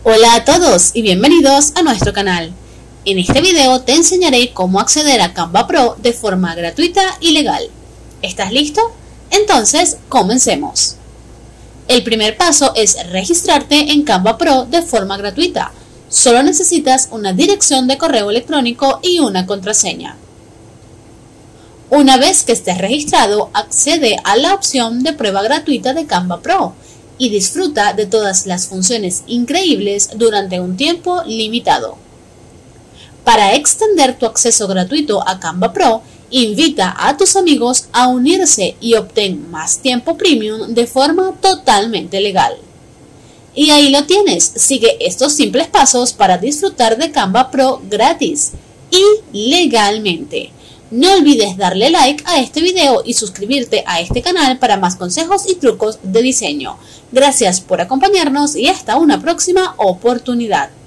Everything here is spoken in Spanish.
Hola a todos y bienvenidos a nuestro canal. En este video te enseñaré cómo acceder a Canva Pro de forma gratuita y legal. ¿Estás listo? Entonces, comencemos. El primer paso es registrarte en Canva Pro de forma gratuita. Solo necesitas una dirección de correo electrónico y una contraseña. Una vez que estés registrado, accede a la opción de prueba gratuita de Canva Pro y disfruta de todas las funciones increíbles durante un tiempo limitado. Para extender tu acceso gratuito a Canva Pro, invita a tus amigos a unirse y obtén más tiempo premium de forma totalmente legal. Y ahí lo tienes, sigue estos simples pasos para disfrutar de Canva Pro gratis y legalmente. No olvides darle like a este video y suscribirte a este canal para más consejos y trucos de diseño. Gracias por acompañarnos y hasta una próxima oportunidad.